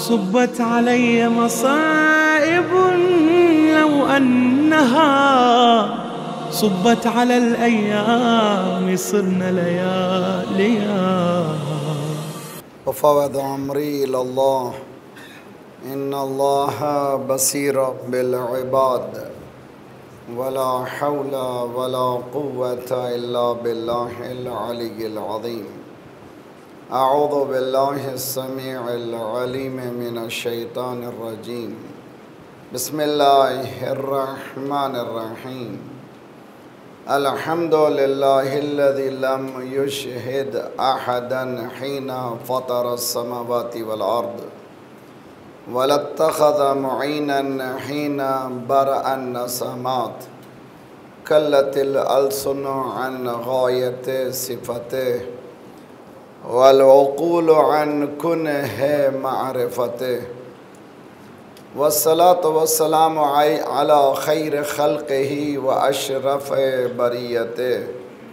صبت علي مصائب لو أنها صبت على الأيام صرن لياليها. وفوض أمري إلى الله إن الله بصير بالعباد ولا حول ولا قوة إلا بالله العلي العظيم. أعوذ بالله السميع العليم من الشيطان الرجيم. بسم الله الرحمن الرحيم. الحمد لله الذي لم يشهد أحدا حين فطر السماوات والأرض ولا اتخذ معينا حين برأ النسمات كلت الألسن عن غاية صفته والعقول عن كنه معرفته والصلاة والسلام على خير خلقه وأشرف بريته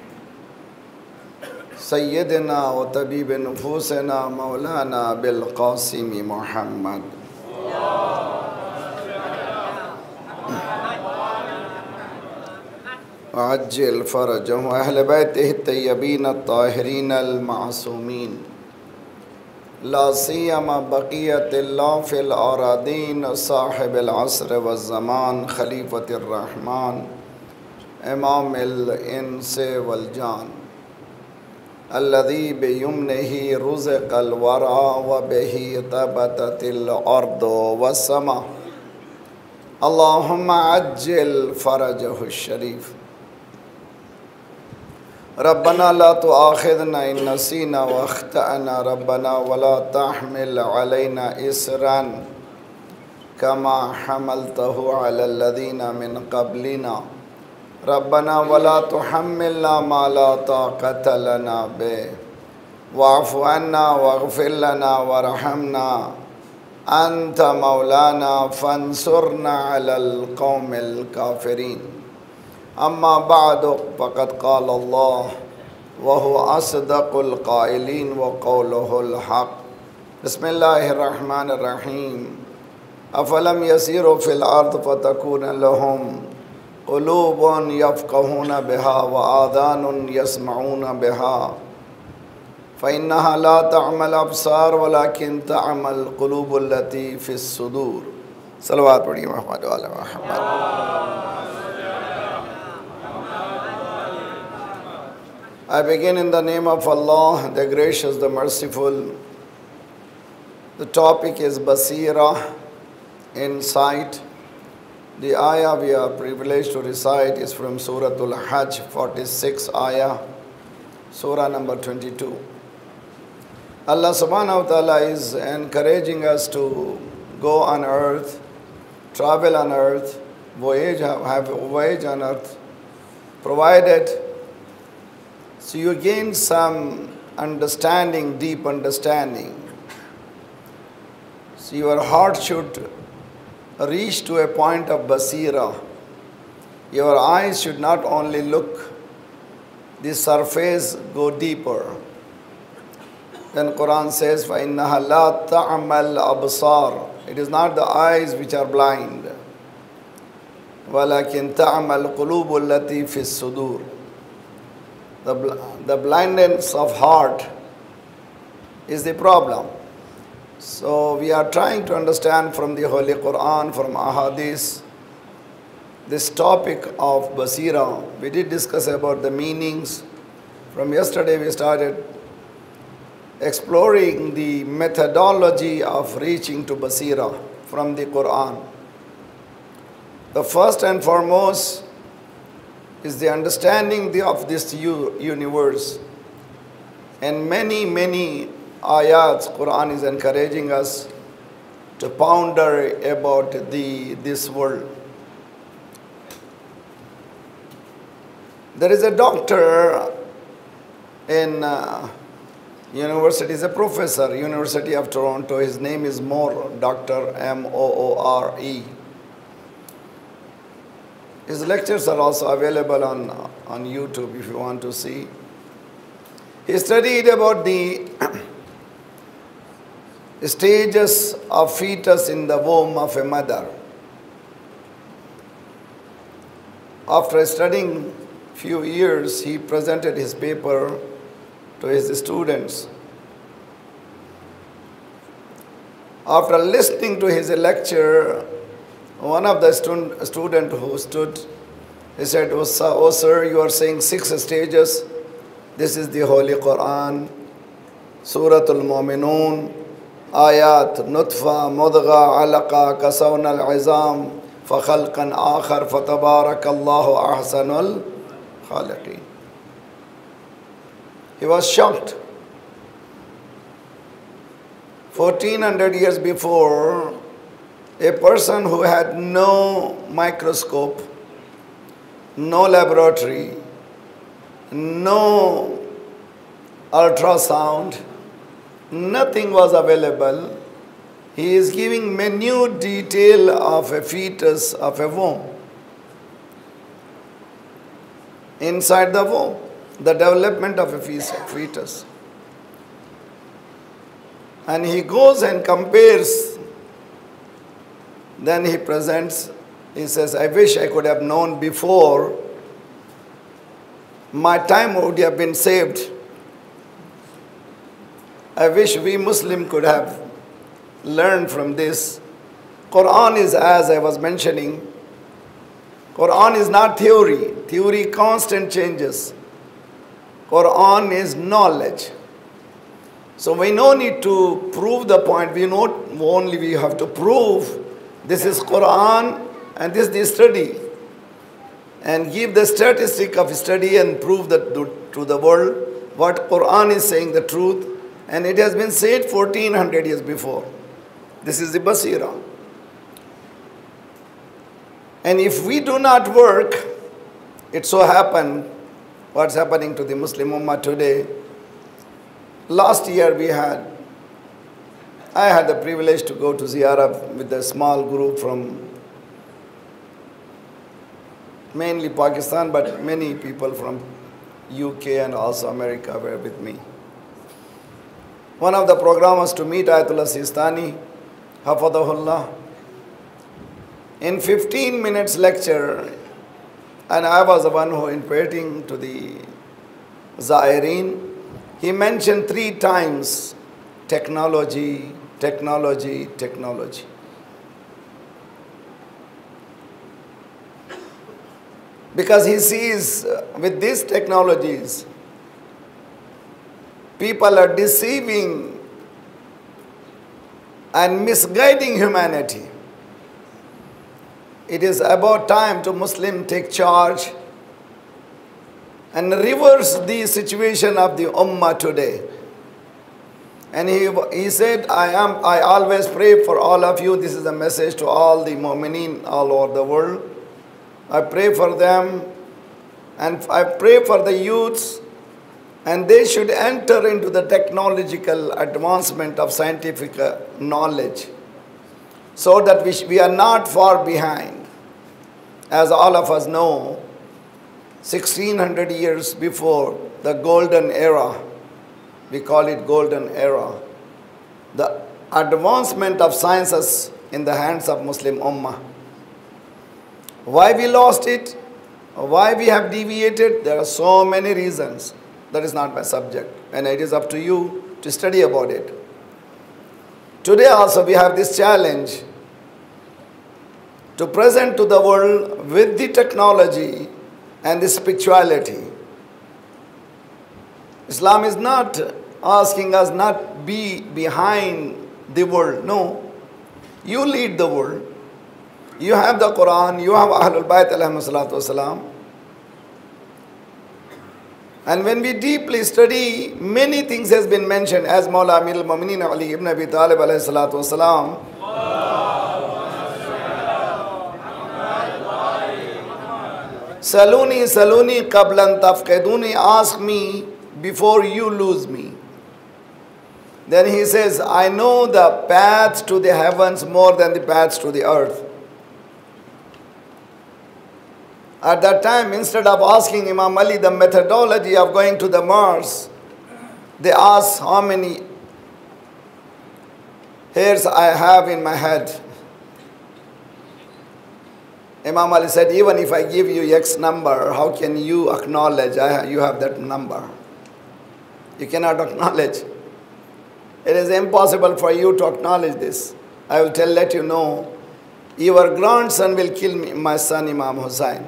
سيدنا وطبيب نفوسنا مولانا بالقاسم محمد وعجل فرجه وأهل بيته الطيبين الطاهرين المعصومين لا سيما بقية الله في الأراضين صاحب العصر والزمان خليفة الرحمن إمام الإنس والجان الذي بيمنه رزق الورى وبه ثبتت الأرض والسماء. اللهم عجل فرجه الشريف. ربنا لا تؤاخذنا إن نسينا واخطأنا ربنا ولا تحمل علينا إصرا كما حملته على الذين من قبلنا ربنا ولا تحملنا ما لا طاقة لنا به واعف عنا واغفر لنا وارحمنا أنت مولانا فانصرنا على القوم الكافرين. أما بعد فقد قال الله وهو أصدق القائلين وقوله الحق. بسم الله الرحمن الرحيم. أفلم يسيروا في الأرض فتكون لهم قلوب يفقهون بها وآذان يسمعون بها فإنها لا تعمى الأبصار ولكن تعمى القلوب التي في الصدور. صلوات پڑھیے محمد وعلی محمد. I begin in the name of Allah, the gracious, the merciful. The topic is Basira, insight. The ayah we are privileged to recite is from Surah Al-Hajj, 46 ayah, Surah number 22. Allah subhanahu wa ta'ala is encouraging us to go on earth, travel on earth, have a voyage on earth, provided so you gain some understanding, deep understanding. So your heart should reach to a point of basira. Your eyes should not only look the surface, go deeper. Then Quran says, فَإِنَّهَا لَا تَعْمَى الْأَبْصَارِ. It is not the eyes which are blind. وَلَكِنْ تَعْمَى الْقُلُوبُ الَّتِي فِي الصُّدُورِ. The blindness of heart is the problem. So we are trying to understand from the Holy Quran, from Ahadith, this topic of Basira. We did discuss about the meanings. From yesterday we started exploring the methodology of reaching to Basira from the Quran. The first and foremost is the understanding of this universe. And many ayats, Quran is encouraging us to ponder about this world. There is a doctor in university, is a professor, University of Toronto. His name is Moore, Dr. M-O-O-R-E. His lectures are also available on YouTube if you want to see. He studied about the stages of fetus in the womb of a mother. After studying few years, he presented his paper to his students. After listening to his lecture, one of the students who stood, he said, "Oh sir, you are saying 6 stages. This is the Holy Quran, Suratul Mu'minun, Ayat, Nutfa, Mudgha, Alaqa, Kasawna al-Izam, فَخَلْقًا آخَرْ فَتَبَارَكَ اللَّهُ أَحْسَنُ الْخَالِقِينَ." He was shocked. 1400 years before, a person who had no microscope, no laboratory, no ultrasound, nothing was available. He is giving minute detail of a fetus, of a womb. Inside the womb, the development of a fetus. And he goes and compares. Then he presents, he says, "I wish I could have known before. My time would have been saved. I wish we Muslim could have learned from this." Quran is, as I was mentioning, Quran is not theory. Theory constant changes. Quran is knowledge. So we no need to prove the point. We not only we have to prove this is Quran and this is the study, and give the statistic of study and prove that to the world what Quran is saying the truth, and it has been said 1400 years before. This is the Basira. And if we do not work, it so happen what's happening to the Muslim Ummah today. Last year I had the privilege to go to Ziyarah with a small group from mainly Pakistan, but many people from UK and also America were with me. One of the programs was to meet Ayatollah Sistani, Hafadahullah. In 15 minutes lecture, and I was the one who interpreting to the Zaireen, he mentioned 3 times technology, technology, technology. Because he sees with these technologies, people are deceiving and misguiding humanity. It is about time to Muslim take charge and reverse the situation of the Ummah today. And he said, I always pray for all of you. This is a message to all the Mu'mineen all over the world. I pray for them, and I pray for the youths, and they should enter into the technological advancement of scientific knowledge, so that we are not far behind. As all of us know, 1600 years before the golden era, we call it golden era, the advancement of sciences in the hands of Muslim Ummah. Why we lost it? Why we have deviated? There are so many reasons. That is not my subject, and it is up to you to study about it. Today also we have this challenge to present to the world with the technology and the spirituality. Islam is not asking us not be behind the world. No. You lead the world. You have the Quran, you have Ahlul Bayt alayhi salatu wasalam. And when we deeply study, many things has been mentioned, as Mawla Amir al-Mu'mineen Ali ibn Abi Talib alayhi salatu wasalam. Saluni, saluni qablan tafqiduni, ask me before you lose me. Then he says, I know the paths to the heavens more than the paths to the earth. At that time, instead of asking Imam Ali the methodology of going to the Mars, they asked how many hairs I have in my head. Imam Ali said, even if I give you X number, how can you acknowledge you have that number? You cannot acknowledge. It is impossible for you to acknowledge this. I will let you know, your grandson will kill me, my son Imam Hussain.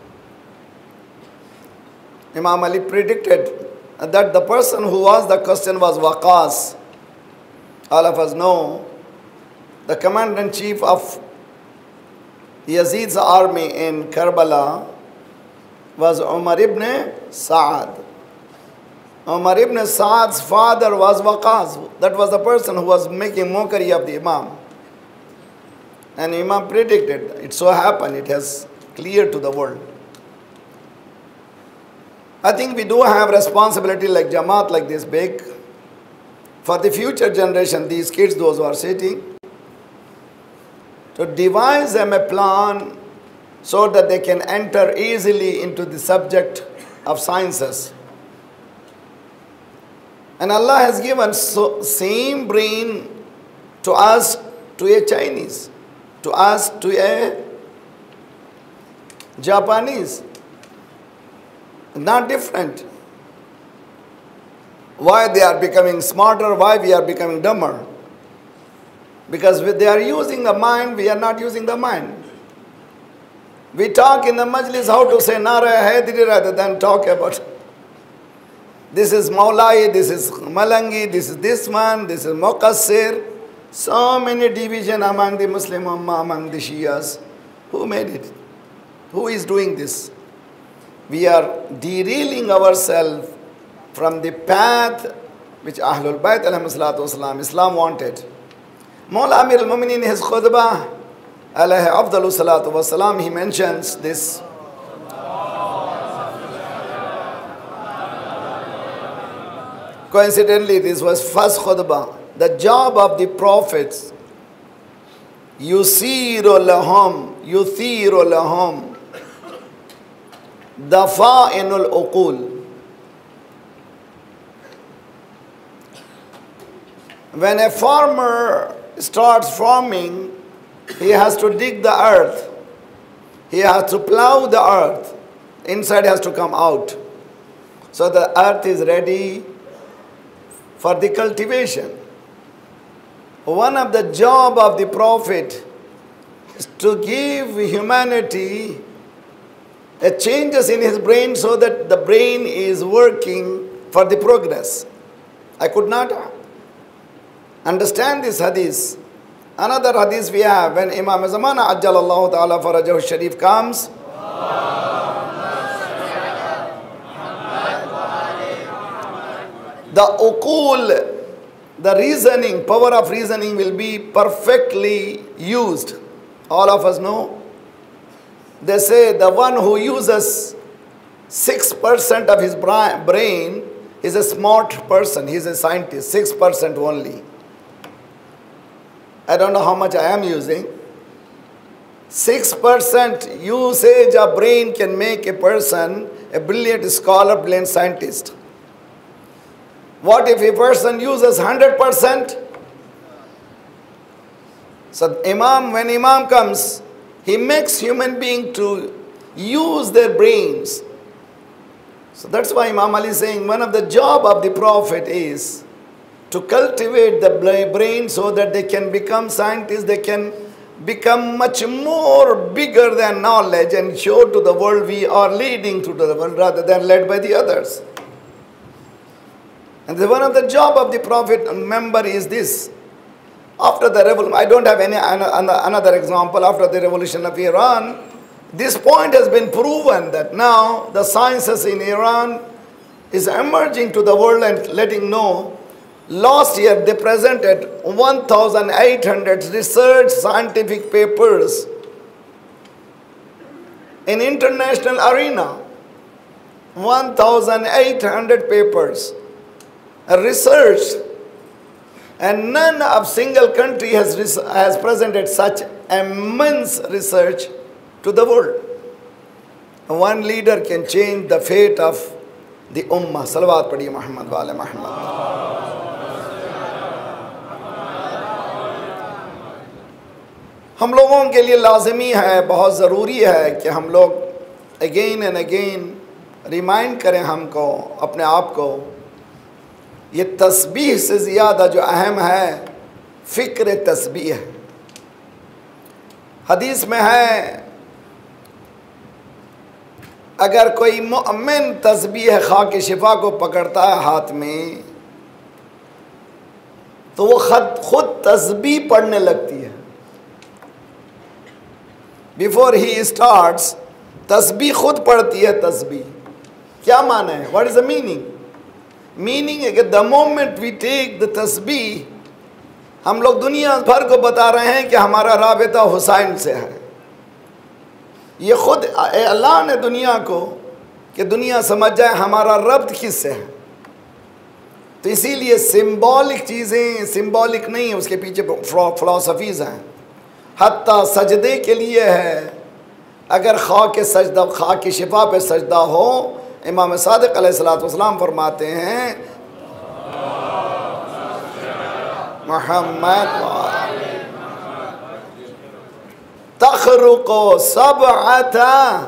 Imam Ali predicted that the person who asked the question was Waqas. All of us know the commander-in-chief of Yazid's army in Karbala was Umar ibn Sa'ad. Umar ibn Sa'ad's father was Waqas. That was the person who was making mockery of the Imam. And Imam predicted, it so happened, it has cleared to the world. I think we do have responsibility like Jamaat, like this big, for the future generation, these kids, those who are sitting, to devise them a plan so that they can enter easily into the subject of sciences. And Allah has given same brain to us, to a Chinese, to us, to a Japanese. Not different. Why they are becoming smarter, why we are becoming dumber? Because they are using the mind, we are not using the mind. We talk in the majlis how to say Nara Haidri rather than talk about this is Maulai, this is Malangi, this is this one, this is Muqassir. So many division among the Muslim Ummah, among the Shias. Who made it? Who is doing this? We are derailing ourselves from the path which Ahlul Bayt alayhi salatu wasalam, Islam wanted. Mawla Amir al-Mu'minin in his khutbah, alayhi afdalu salatu wasalam, he mentions this. Coincidentally, this was first khutbah. The job of the prophets, yusiru lahum, dafa'inul uqul. When a farmer starts farming, he has to dig the earth. He has to plow the earth. Inside has to come out. So the earth is ready for the cultivation. One of the job of the prophet is to give humanity a changes in his brain so that the brain is working for the progress. I could not understand this hadith. Another hadith we have, when Imam Zamana Ajjalallahu Ta'ala Farajahu Sharif comes, the uqul, the reasoning, power of reasoning will be perfectly used. All of us know. They say the one who uses 6% of his brain is a smart person. He is a scientist. 6% only. I don't know how much I am using. 6% usage of brain can make a person a brilliant scholar, brilliant scientist. What if a person uses 100%? So when Imam comes, he makes human being to use their brains. So that's why Imam Ali is saying one of the job of the Prophet is to cultivate the brain so that they can become scientists, they can become much more bigger than knowledge and show to the world we are leading to the world rather than led by the others. And one of the job of the Prophet member is this. After the revolution, I don't have another example. After the revolution of Iran, this point has been proven that now the sciences in Iran is emerging to the world and letting know. Last year they presented 1,800 research scientific papers in international arena. 1,800 papers researched, and none of single country has presented such immense research to the world. One leader can change the fate of the ummah. Salawat Padi Muhammad wa ala Muhammad. हम लोगों के लिए लाजमी है, बहुत ज़रूरी है कि हम लोग अगेन एंड अगेन रिमाइंड करें हमको, अपने आप को, ये तस्बीह से ज़्यादा जो अहम है फ़िक्र तस्बीह है। हदीस में है अगर कोई मुअमिन तस्बीह खाक शिफा को पकड़ता है हाथ में तो वो खुद तस्बीह पढ़ने लगती है। बिफोर ही स्टार्ट्स तस्बीह खुद पढ़ती है। तस्बीह क्या माना है? What is the meaning? Meaning है कि the moment we take the तस्बीह, हम लोग दुनिया भर को बता रहे हैं कि हमारा राबिता हुसैन से है। ये खुद अल्लाह ने दुनिया को, कि दुनिया समझ जाए हमारा रब्त किससे है। तो इसीलिए सिंबॉलिक चीज़ें, सिंबॉलिक नहीं है, उसके पीछे फ़िलॉसफीज़ हैं। हत्ता सजदे के लिए है, अगर खाक शिफा पे सजदा हो, इमाम सादिक अलैहिस्सलाम फरमाते हैं मोहम्मद तखरुको सबअता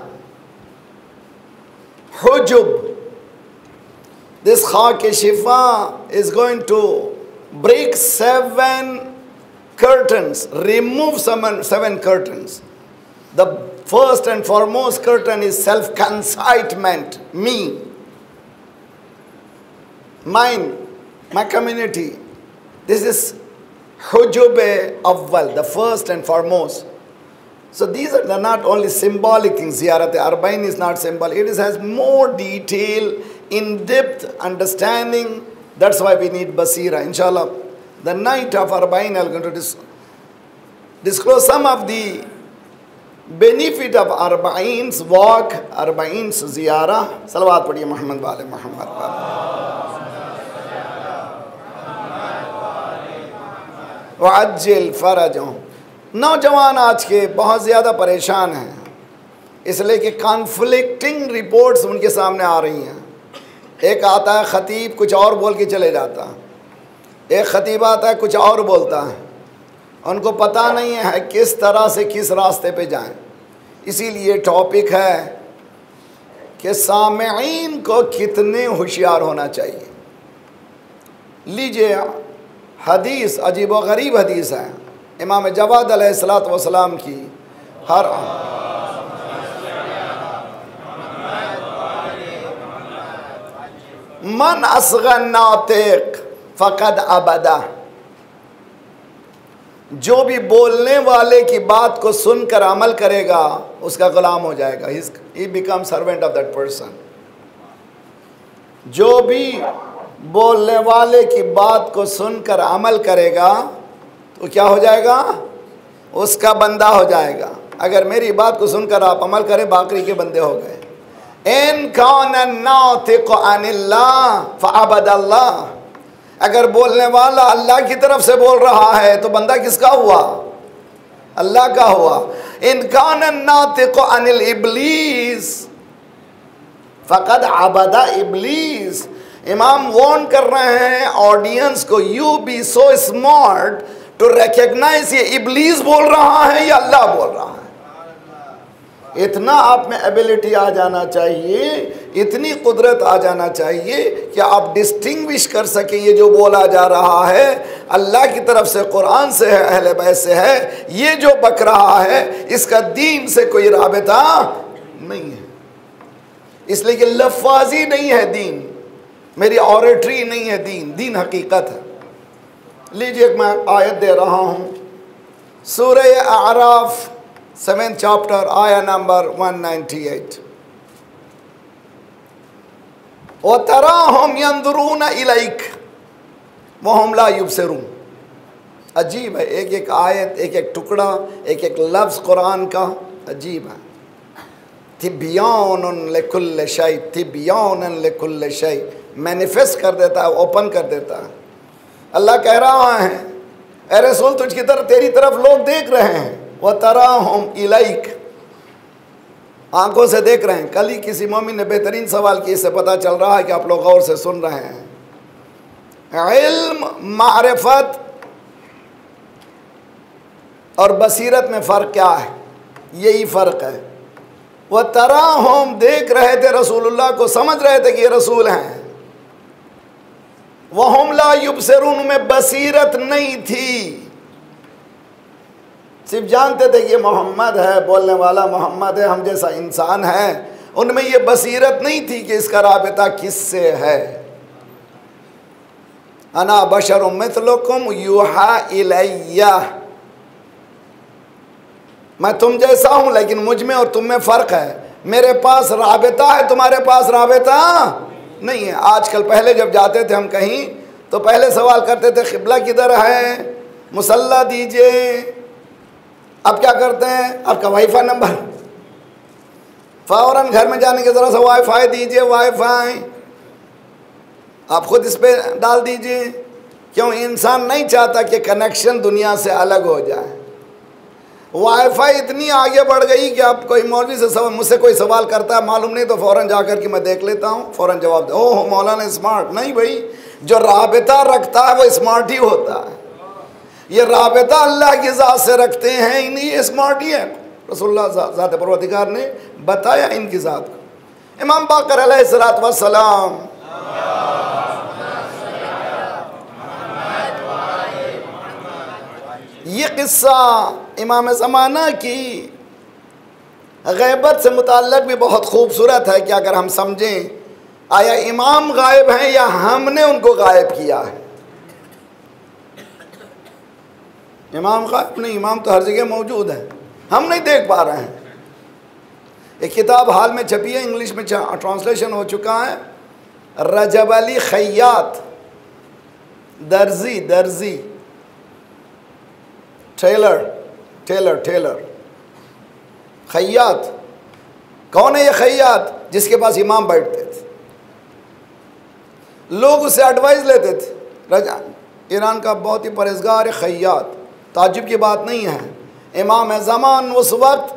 हुजुब, this खाक शिफा is going to break 7 curtains, remove 7 curtains. The first and foremost curtain is self-concitement, me, mine, my community. This is hujub awwal, the first and foremost. So these are not only symbolic things. Ziyarat Arba'in is not symbolic. It has more detail, in-depth understanding. That's why we need basira. Inshallah, the night of Arba'in, I'm going to disclose some of the benefit of Arba'in's walk, Arba'in's ziyarah. Salawat padhiye Muhammad wale Muhammad wa'ajjil farajahum. नौजवान आज के बहुत ज़्यादा परेशान हैं, इसलिए कि conflicting reports उनके सामने आ रही हैं। एक आता है ख़तीब कुछ और बोल के चले जाता है, एक ख़तीब आता है कुछ और बोलता है, उनको पता नहीं है किस तरह से किस रास्ते पे जाएं। इसीलिए टॉपिक है कि सामईन को कितने होशियार होना चाहिए। लीजिए हदीस, अजीब व गरीब हदीस है, इमाम जवाद अलैहिस्सलातु वस्सलाम की। हर मन असग़न नातिक फ़क़द अबदा, जो भी बोलने वाले की बात को सुनकर अमल करेगा उसका गुलाम हो जाएगा। He become servant of that person. जो भी बोलने वाले की बात को सुनकर अमल करेगा तो क्या हो जाएगा? उसका बंदा हो जाएगा। अगर मेरी बात को सुनकर आप अमल करें, बाकरी के बंदे हो गए। इन कान नातिक़ अनिल्लाह फ़अबदल्लाह, अगर बोलने वाला अल्लाह की तरफ से बोल रहा है तो बंदा किसका हुआ? अल्लाह का हुआ। इन कान नातिक़ अनिल इब्लीस फ़क़द अबदा इब्लीस। इमाम वार्न कर रहे हैं ऑडियंस को, you be so smart to recognise ये इब्लीस बोल रहा है या अल्लाह बोल रहा है। इतना आप में एबिलिटी आ जाना चाहिए, इतनी कुदरत आ जाना चाहिए कि आप डिस्टिंग्विश कर सकें ये जो बोला जा रहा है अल्लाह की तरफ से, कुरान से है, अहले बैत से है। ये जो बक रहा है इसका दीन से कोई राबिता नहीं है, इसलिए कि लफ्ज़ी नहीं है दीन, मेरी ऑरेटरी नहीं है दीन, दीन हकीकत है। लीजिए मैं आयत दे रहा हूँ, सूरह आराफ 7th chapter, आया नंबर 198। वतराहुम यंदुरून इलैक वहुम ला युबसिरून। अजीब है, एक एक आयत, एक एक टुकड़ा, एक एक लफ्ज़ कुरान का अजीब है। तिब्यानुन लिकुल्लि शै, तिब्यानुन लिकुल्लि शै, मैनिफेस्ट कर देता है, ओपन कर देता है। अल्लाह कह रहा है ए रसूल तुझकी तरफ, तेरी तरफ लोग देख रहे हैं। वतराहुम इलैक, आंखों से देख रहे हैं। कल ही किसी मोमिन ने बेहतरीन सवाल किया, इससे पता चल रहा है कि आप लोग गौर से सुन रहे हैं। इल्म, मारिफत, और बसीरत में फ़र्क क्या है? यही फ़र्क है। वह तराहुम, देख रहे थे रसूलुल्लाह को, समझ रहे थे कि ये रसूल हैं। वहुम ला युबसिरून, में बसीरत नहीं थी, सिर्फ जानते थे कि ये मोहम्मद है, बोलने वाला मोहम्मद है, हम जैसा इंसान है। उनमें ये बसीरत नहीं थी कि इसका राबिता किससे है। अना बशरुम मिथलुकुम युहा इलैया, मैं तुम जैसा हूं लेकिन मुझ में और तुम में फ़र्क है। मेरे पास राबिता है, तुम्हारे पास राबिता नहीं है। आजकल, पहले जब जाते थे हम कहीं तो पहले सवाल करते थे क़िबला किधर है, मुसल्ला दीजिए। अब क्या करते हैं, आपका वाईफाई नंबर, फ़ौरन घर में जाने के ज़रा सा वाईफाई दीजिए, वाईफाई आप खुद इस पर डाल दीजिए। क्यों? इंसान नहीं चाहता कि कनेक्शन दुनिया से अलग हो जाए। वाईफाई इतनी आगे बढ़ गई कि आप कोई मौलवी से मुझसे कोई सवाल करता है, मालूम नहीं तो फ़ौरन जाकर के मैं देख लेता हूँ, फ़ौरन जवाब दे। ओह मौलाना स्मार्ट। नहीं भाई, जो राबिता रखता है वो स्मार्ट ही होता है। ये राबिता अल्लाह की ज़ात से रखते हैं, इन्हीं स्मार्ट ही है। रसूलुल्लाह ज़ात परवरदिगार ने बताया इनकी ज़ात को। इमाम बाक़र अलैहिस्सलातु वस्सलाम, ये किस्सा इमाम ज़माना की ग़ैबत से मुताल्लिक़ भी बहुत खूबसूरत है कि अगर हम समझें, आया इमाम गायब हैं या हमने उनको गायब किया है। इमाम गायब नहीं, इमाम तो हर जगह मौजूद है, हम नहीं देख पा रहे हैं। एक किताब हाल में छपी है, इंग्लिश में ट्रांसलेशन हो चुका है, रजब अली खैयात, दर्जी टेलर खैयात। कौन है ये खैयात? जिसके पास इमाम बैठते थे, लोग उससे एडवाइस लेते थे। ईरान का बहुत ही परहेजगार खैयात, ताज्जुब की बात नहीं है। इमाम ज़मान उस वक्त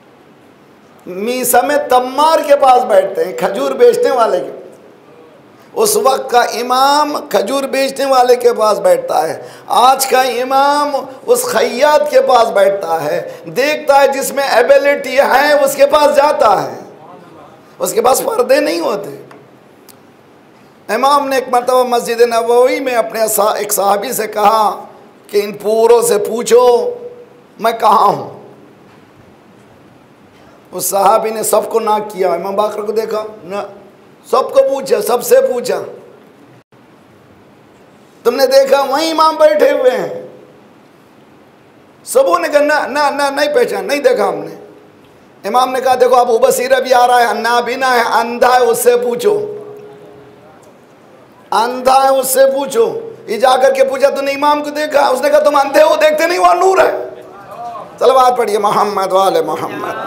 मीसम तम्मार के पास बैठते हैं, खजूर बेचने वाले के। उस वक्त का इमाम खजूर बेचने वाले के पास बैठता है। आज का इमाम उस खैयात के पास बैठता है, देखता है जिसमें एबिलिटी है उसके पास जाता है, उसके पास पर्दे नहीं होते। इमाम ने एक मरतबा मस्जिद नबवी में अपने एक साहबी से कहा कि इन पूरों से पूछो मैं कहाँ हूँ। उस साहबी ने सबको नाक किया, इमाम बाकर को देखा ना, सबको पूछा, सबसे पूछा, तुमने देखा वहीं इमाम बैठे हुए हैं। सबों ने कहा ना ना ना, नहीं पहचान, नहीं देखा हमने। इमाम ने कहा देखो अबू बसीरा भी आ रहा है, नाबीना है, अंधा है, उससे पूछो, अंधा है उससे पूछो। ये जाकर के पूछा तूने इमाम को देखा? उसने कहा तुम अंधे हो, देखते नहीं वहाँ नूर है। सलवात पढ़िए मोहम्मद वाले मोहम्मद।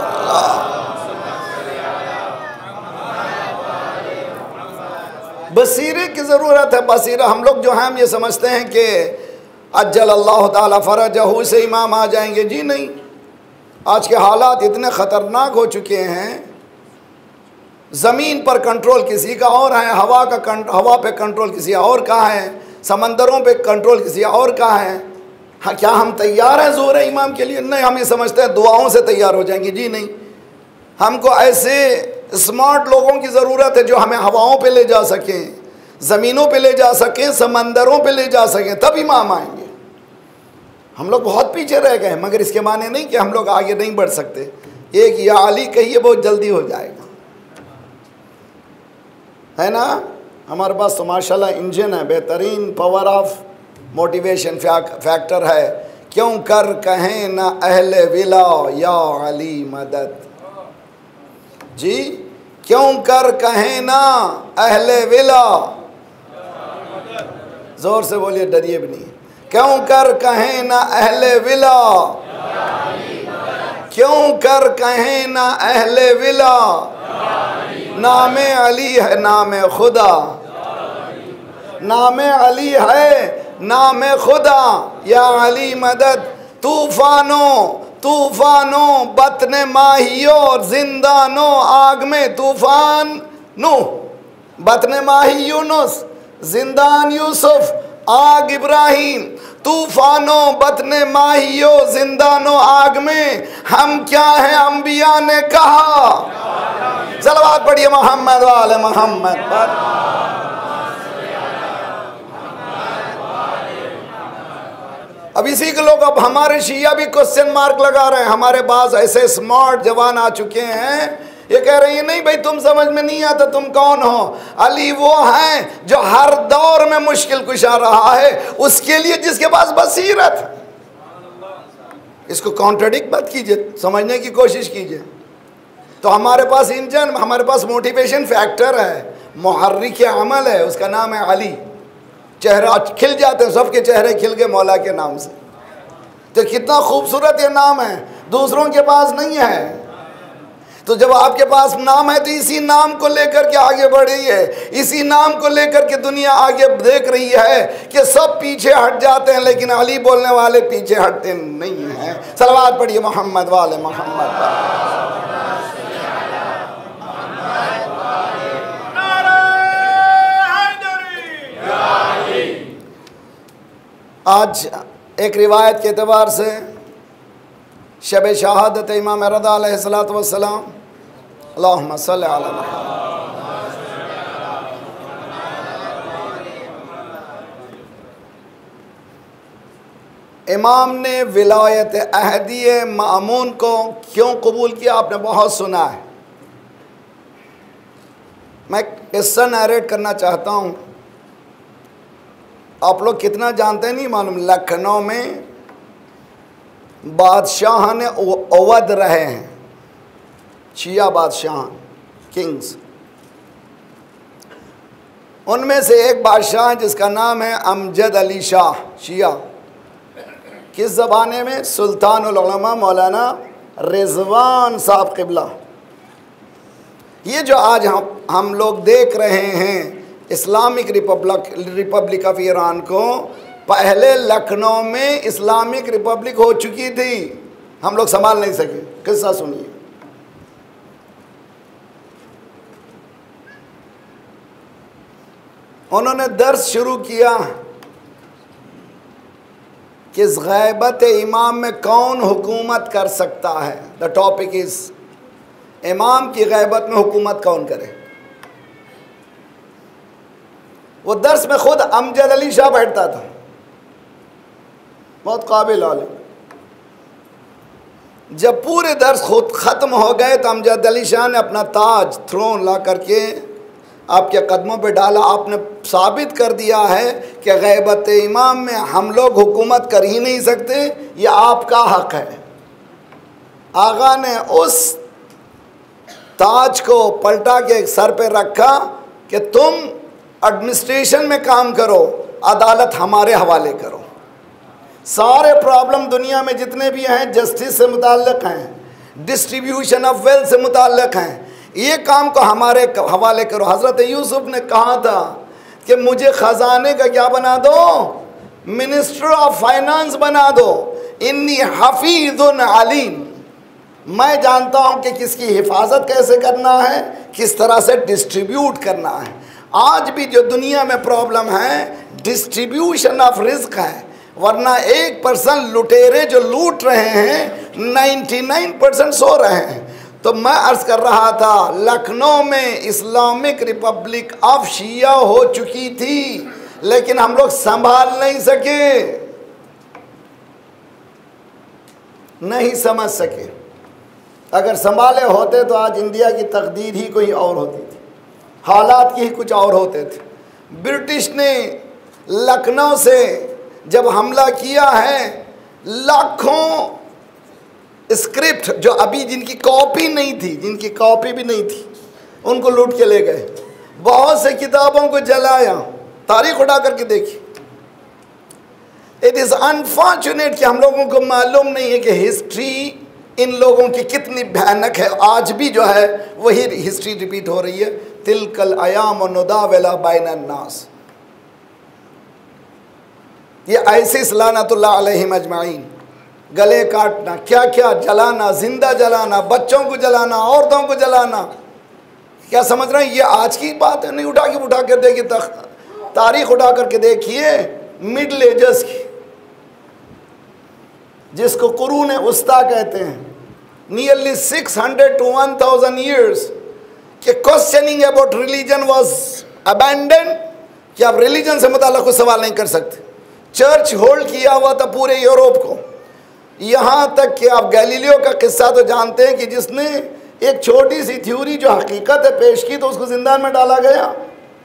बसीरे की ज़रूरत है। बसीरा हम लोग जो हैं हम ये समझते हैं कि अज्जल अल्लाह ताला फरजहू से इमाम आ जाएंगे। जी नहीं, आज के हालात इतने ख़तरनाक हो चुके हैं। ज़मीन पर कंट्रोल किसी का और है, हवा पे कंट्रोल किसी और का है, समंदरों पे कंट्रोल किसी और का है। हाँ, क्या हम तैयार हैं ज़ोर इमाम के लिए? नहीं, हम ये समझते हैं दुआओं से तैयार हो जाएंगे। जी नहीं, हमको ऐसे स्मार्ट लोगों की ज़रूरत है जो हमें हवाओं पे ले जा सकें, ज़मीनों पे ले जा सकें, समंदरों पे ले जा सकें, तब इमाम आएंगे। हम लोग बहुत पीछे रह गए, मगर इसके माने नहीं कि हम लोग आगे नहीं बढ़ सकते। एक या अली कहिए, बहुत जल्दी हो जाएगा, है ना। हमारे पास तो माशाल्लाह इंजन है, बेहतरीन पावर ऑफ मोटिवेशन फैक्टर है। क्यों कर कहें ना अहले विला या अली मदद। जी, क्यों कर कहें ना अहले विला, जोर से बोलिए, डरिए भी नहीं। क्यों कर कहें ना अहले विला, क्यों कर कहें ना अहले विला, नामे अली है नामे खुदा, नामे अली है नामे खुदा, या अली मदद। तूफानों तूफानों बतने माहियों जिंदानो आग में तूफान नूह, बतने माही यूनुस, जिंदान यूसुफ, आग इब्राहिम। तूफानों बतने माहियो जिंदानो आग में, हम क्या हैं अंबिया ने कहा। सलवात पढ़िए मोहम्मद वाले मोहम्मद पर। अब इसी के लोग, अब हमारे शिया भी क्वेश्चन मार्क लगा रहे हैं। हमारे पास ऐसे स्मार्ट जवान आ चुके हैं, ये कह रहे हैं नहीं भाई तुम समझ में नहीं आता, तुम कौन हो। अली वो हैं जो हर दौर में मुश्किल कुशा रहा है, उसके लिए जिसके पास बसीरत। इसको कॉन्ट्रडिक्ट मत कीजिए, समझने की कोशिश कीजिए। तो हमारे पास इंजन, हमारे पास मोटिवेशन फैक्टर है, मुहर्रिक अमल है, उसका नाम है अली। चेहरा खिल जाते हैं, सबके चेहरे खिल गए मौला के नाम से। तो कितना खूबसूरत ये नाम है, दूसरों के पास नहीं है। तो जब आपके पास नाम है तो इसी नाम को लेकर के आगे बढ़ रही है, इसी नाम को लेकर के दुनिया आगे देख रही है कि सब पीछे हट जाते हैं, लेकिन अली बोलने वाले पीछे हटते नहीं हैं। सलवात पढ़िए मोहम्मद वाले मोहम्मद। आज एक रिवायत के एतबार से शब शहादत इमाम रज़ा अलैहिस्सलातु वस्सलाम, अल्लाहुम्मा सल्लि अला मुहम्मद। इमाम ने विलायत अहदिय मामून को क्यों कबूल किया, आपने बहुत सुना है। मैं किस्सा नरेट करना चाहता हूँ। आप लोग कितना जानते हैं नहीं मालूम, लखनऊ में बादशाह ने अवध रहे हैं, शिया बादशाह किंग्स। उनमें से एक बादशाह जिसका नाम है अमजद अली शाह शिया। किस ज़माने में? सुल्तानुल उलमा मौलाना रिजवान साहब क़िबला। ये जो आज हम लोग देख रहे हैं इस्लामिक रिपब्लिक ऑफ ईरान को, पहले लखनऊ में इस्लामिक रिपब्लिक हो चुकी थी, हम लोग संभाल नहीं सके। किस्सा सुनिए। उन्होंने दर्स शुरू किया कि इस गैबत इमाम में कौन हुकूमत कर सकता है। द टॉपिक इज इमाम की गैबत में हुकूमत कौन करे। वो दर्स में खुद अमजद अली शाह बैठता था, बहुत काबिल आलिम। जब पूरे दर्स खुद ख़त्म हो गए तो अमजद अली शाह ने अपना ताज थ्रोन ला करके आपके कदमों पे डाला। आपने साबित कर दिया है कि गैबत इमाम में हम लोग हुकूमत कर ही नहीं सकते, ये आपका हक है। आगा ने उस ताज को पलटा के सर पे रखा कि तुम एडमिनिस्ट्रेशन में काम करो, अदालत हमारे हवाले करो। सारे प्रॉब्लम दुनिया में जितने भी हैं जस्टिस से मुताल्लिक़ हैं, डिस्ट्रीब्यूशन ऑफ वेल्थ से मुताल्लिक़ हैं, ये काम को हमारे हवाले करो। हज़रत यूसुफ ने कहा था कि मुझे ख़जाने का क्या बना दो, मिनिस्टर ऑफ फाइनेंस बना दो। इन्नी हफीज़ुन अलीम, मैं जानता हूँ कि किसकी हिफाजत कैसे करना है, किस तरह से डिस्ट्रीब्यूट करना है। आज भी जो दुनिया में प्रॉब्लम है डिस्ट्रीब्यूशन ऑफ रिस्क है, वरना 1% लुटेरे जो लूट रहे हैं 99% सो रहे हैं। तो मैं अर्ज़ कर रहा था लखनऊ में इस्लामिक रिपब्लिक ऑफ शिया हो चुकी थी, लेकिन हम लोग संभाल नहीं सके, नहीं समझ सके। अगर संभाले होते तो आज इंडिया की तकदीर ही कोई और होती थी, हालात की ही कुछ और होते थे। ब्रिटिश ने लखनऊ से जब हमला किया है, लाखों स्क्रिप्ट जो अभी जिनकी कॉपी नहीं थी, जिनकी कॉपी भी नहीं थी, उनको लूट के ले गए। बहुत से किताबों को जलाया, तारीख उठा करके देखी। इट इज़ अनफॉर्चुनेट कि हम लोगों को मालूम नहीं है कि हिस्ट्री इन लोगों की कितनी भयानक है। आज भी जो है वही हिस्ट्री रिपीट हो रही है। तिलकल अयाम नुदाविलुहा बैनन नास। ये ऐसे लानतुल्लाह अलैहिम अजमाइन, गले काटना, क्या क्या जलाना, जिंदा जलाना, बच्चों को जलाना, औरतों को जलाना, क्या समझ रहे हैं? ये आज की बात है, नहीं। उठा कर देखिए, तारीख उठा करके देखिए मिडिल एजर्स की, जिसको कुरून उस्ता कहते हैं, नियरली 600 to 1000 years के questioning about religion was abandon, कि आप रिलीजन से मुताल्लिक़ कोई सवाल नहीं कर सकते। चर्च होल्ड किया हुआ था पूरे यूरोप को, यहाँ तक कि आप गैलीलियो का किस्सा तो जानते हैं कि जिसने एक छोटी सी थ्योरी जो हकीकत है पेश की तो उसको जिंदान में डाला गया।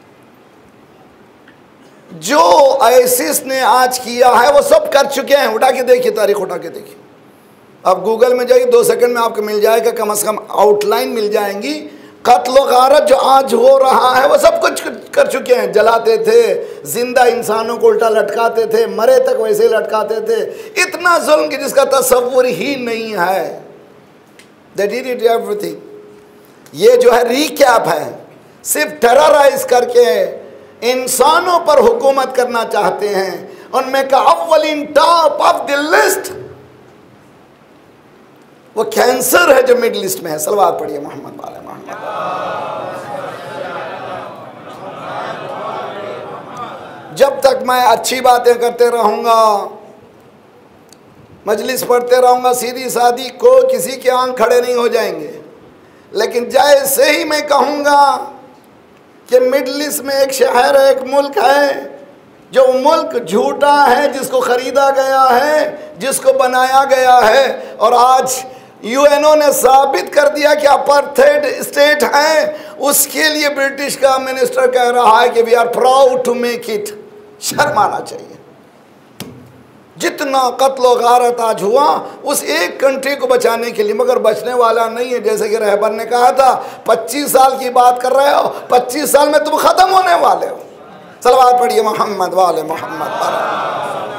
जो आईसिस ने आज किया है वो सब कर चुके हैं। उठा के देखिए, तारीख उठा के देखिए, आप गूगल में जाइए, 2 सेकंड में आपको मिल जाएगा, कम से कम आउटलाइन मिल जाएंगी। कत्ल गारत जो आज हो रहा है वो सब कुछ कर चुके हैं। जलाते थे, जिंदा इंसानों को उल्टा लटकाते थे, मरे तक वैसे ही लटकाते थे। इतना जुल्म कि जिसका तसव्वुर ही नहीं है। They did it everything। ये जो है रिकैप है, सिर्फ टेरराइज करके इंसानों पर हुकूमत करना चाहते हैं। उनमें का अव्वलिन टॉप ऑफ द लिस्ट वो कैंसर है जो मिडिल ईस्ट में है। सलवात पढ़िए मोहम्मद वाले मोहम्मद। जब तक मैं अच्छी बातें करते रहूंगा, मजलिस पढ़ते रहूंगा, सीधी सादी, को किसी के आंख खड़े नहीं हो जाएंगे। लेकिन जैसे ही मैं कहूंगा कि मिडिल ईस्ट में एक शहर है, एक मुल्क है, जो मुल्क झूठा है, जिसको खरीदा गया है, जिसको बनाया गया है, और आज यूएनओ ने साबित कर दिया कि अपार्थाइड स्टेट है, उसके लिए ब्रिटिश का मिनिस्टर कह रहा है कि we are proud to make it. शर्म आना चाहिए। जितना कत्ल गारत आज हुआ उस एक कंट्री को बचाने के लिए, मगर बचने वाला नहीं है। जैसे कि रहबर ने कहा था, 25 साल की बात कर रहे हो, 25 साल में तुम खत्म होने वाले हो। सलवात पढ़िए मोहम्मद वाले Muhammad.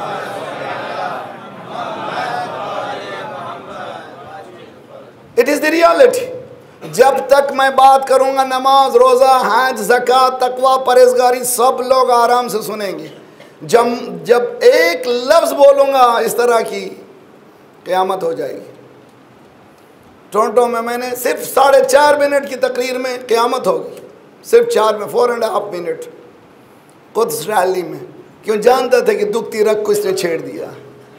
It is the reality. जब तक मैं बात करूंगा नमाज, रोजा, हज, ज़कात, तकवा, परहेजगारी, सब लोग आराम से सुनेंगे। जब एक लफ्ज बोलूंगा इस तरह की, क़यामत हो जाएगी। टोरंटो में मैंने सिर्फ 4.5 मिनट की तकरीर में क़यामत होगी, सिर्फ 4.5 मिनट कुद्स रैली में। क्यों? जानते थे कि दुखती रग को इसने छेड़ दिया,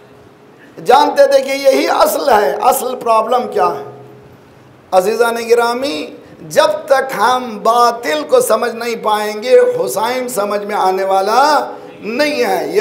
जानते थे कि यही असल है। असल प्रॉब्लम क्या है अजीज़ान गिरामी? जब तक हम बातिल को समझ नहीं पाएंगे, हुसैन समझ में आने वाला नहीं है।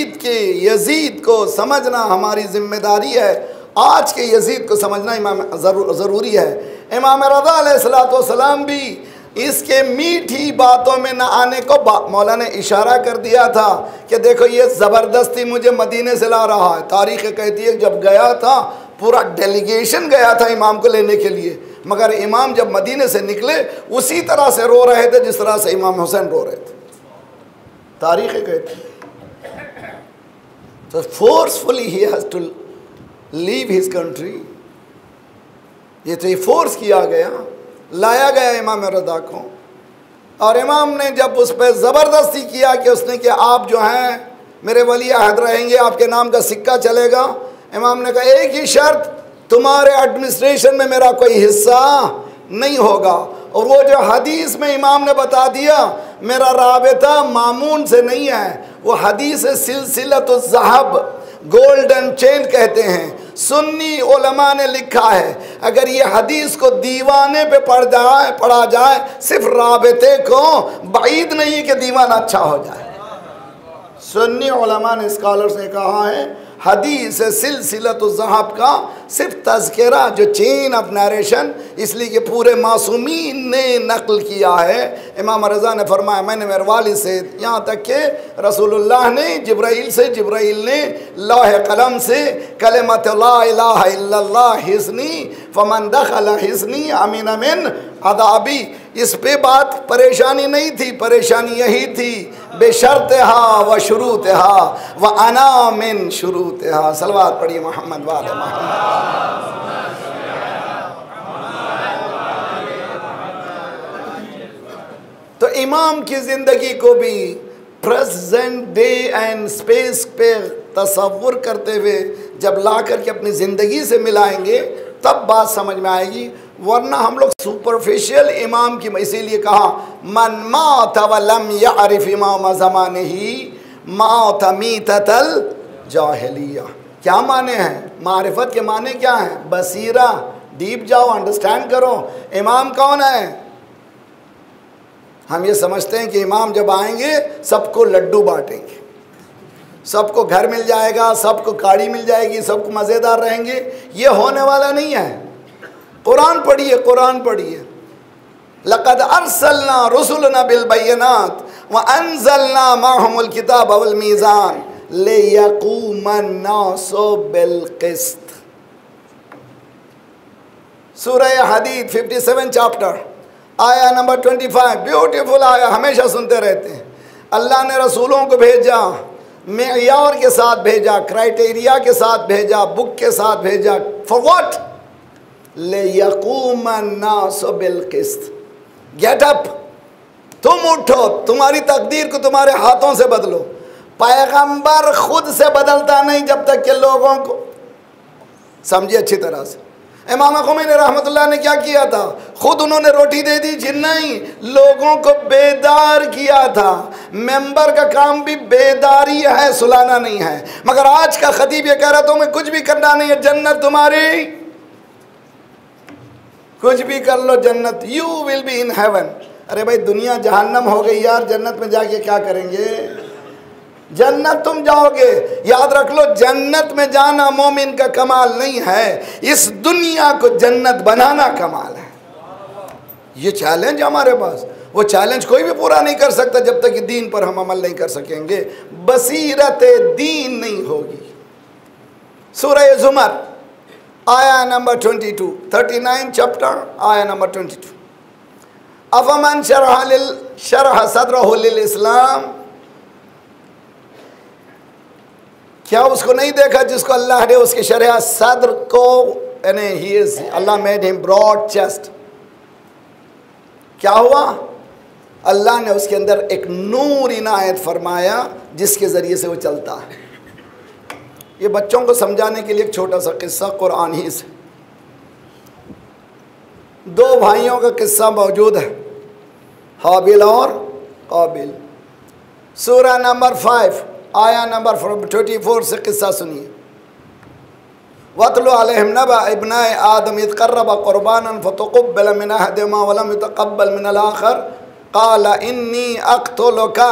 यजीद को समझना हमारी जिम्मेदारी है। आज के यजीद को समझना ज़रूरी है। इमाम रज़ा अलैहिस्सलाम भी इसके मीठी बातों में न आने को मौला ने इशारा कर दिया था कि देखो ये ज़बरदस्ती मुझे मदीने से ला रहा है। तारीख़ कहती है जब गया था पूरा डेलीगेशन गया था इमाम को लेने के लिए, मगर इमाम जब मदीने से निकले उसी तरह से रो रहे थे जिस तरह से इमाम हुसैन रो रहे थे। तारीख़ कहती है तो forcefully he has to leave his country. ये तो फोर्स किया गया, लाया गया इमाम रज़ा को, और इमाम ने जब उस पर ज़बरदस्ती किया कि उसने कि आप जो हैं मेरे वली अहद रहेंगे, आपके नाम का सिक्का चलेगा। इमाम ने कहा एक ही शर्त, तुम्हारे एडमिनिस्ट्रेशन में मेरा कोई हिस्सा नहीं होगा। और वो जो हदीस में इमाम ने बता दिया मेरा राबिता मामून से नहीं है, वो हदीस सिलसिलतुज़ ज़हब, गोल्डन चेन कहते हैं। सुन्नी उलमा ने लिखा है अगर ये हदीस को दीवाने पे पढ़ा जाए सिर्फ राबिते को, बाईद नहीं है कि दीवाना अच्छा हो जाए। सुन्नी उलमा ने, स्कॉलर्स ने कहा है हदीस सिलसिलतुज़ ज़हब का सिर्फ तज़किरा, जो चेन ऑफ नरेशन, इसलिए कि पूरे मासूमीन ने नकल किया है। इमाम रज़ा ने फरमाया मैंने मेरे वालिद से, यहाँ तक कि रसूलुल्लाह ने जिब्राइल ने लौह कलम से कलिमत ला इलाहा इल्लल्लाह हिस्नी फमन दखल हिस्नी अमीन मिन अदाबी, इस पे बात परेशानी नहीं थी, परेशानी यही थी बेशर्तहा व शुरूतहा व अना मिन शुरूतहा। सलवात पढ़िए मोहम्मद वाले मोहम्मद। तो इमाम की ज़िंदगी को भी प्रेजेंट डे एंड स्पेस पे तसव्वुर करते हुए जब ला करके अपनी ज़िंदगी से मिलाएंगे तब बात समझ में आएगी। वरना हम लोग सुपरफिशियल इमाम की, इसीलिए कहा मन मात वलम यारिफ इमाम ज़मानिही मात मीततल जाहिलिया। क्या माने हैं? मारिफत के माने क्या हैं? बसीरा, डीप जाओ, अंडरस्टैंड करो। इमाम कौन है? हम ये समझते हैं कि इमाम जब आएंगे सबको लड्डू बांटेंगे, सबको घर मिल जाएगा, सबको काड़ी मिल जाएगी, सबको मज़ेदार रहेंगे। ये होने वाला नहीं है। कुरान पढ़िए, कुरान पढ़िए। लक़द अरसलना रुसुलना बिल बय्यिनात व अंज़लना माहुमुल किताब वल मीज़ान लियक़ूमन्नासु बिल क़िस्त। सूरह हदीद 57 चैप्टर आया नंबर 25, ब्यूटीफुल आया, हमेशा सुनते रहते हैं। अल्लाह ने रसूलों को भेजा, मेयार के साथ भेजा, क्राइटेरिया के साथ भेजा, बुक के साथ भेजा। For what? लियक़ूमन्नासु बिल क़िस्त। गेट अप, तुम उठो, तुम्हारी तकदीर को तुम्हारे हाथों से बदलो। पैगंबर खुद से बदलता नहीं जब तक कि लोगों को समझिए अच्छी तरह से। इमाम खुमैनी रहमतुल्लाह ने क्या किया था? खुद उन्होंने रोटी दे दी थी? नहीं, लोगों को बेदार किया था। मेंबर का काम भी बेदारी है, सुलाना नहीं है। मगर आज का खतीब ये कह रहा तुम्हें कुछ भी करना नहीं है, जन्नत तुम्हारी, कुछ भी कर लो जन्नत, you will be in heaven. अरे भाई दुनिया जहन्नम हो गई यार, जन्नत में जाके क्या करेंगे? जन्नत तुम जाओगे, याद रख लो, जन्नत में जाना मोमिन का कमाल नहीं है, इस दुनिया को जन्नत बनाना कमाल है। ये चैलेंज हमारे पास, वो चैलेंज कोई भी पूरा नहीं कर सकता जब तक कि दीन पर हम अमल नहीं कर सकेंगे, बसीरत दीन नहीं होगी। सूरह ज़ुमर आया नंबर 22, 39 चैप्टर आया नंबर 22। अफमन शरह सदरहु लिल इस्लाम, क्या उसको नहीं देखा जिसको अल्लाह ने उसके शरह सदर को, यानी he is, Allah made him broad chest. क्या हुआ? अल्लाह ने उसके अंदर एक नूर इनायत फरमाया जिसके ज़रिए से वो चलता है। ये बच्चों को समझाने के लिए एक छोटा सा किस्सा कुरान ही से। दो भाइयों का किस्सा मौजूद है, हाबिल और काबिल। सूरह नंबर 5 आया नंबर 24 से किस्सा सुनिए। वतलु अलैहिम नबा इब्नाए आदम इज़ क़र्रबा क़ुरबानन फ़तुक़ुब्बिला मिन अहदिहिमा व लम युतक़ब्बल मिनल आख़र क़ाला इन्नी अक़्तुलुका।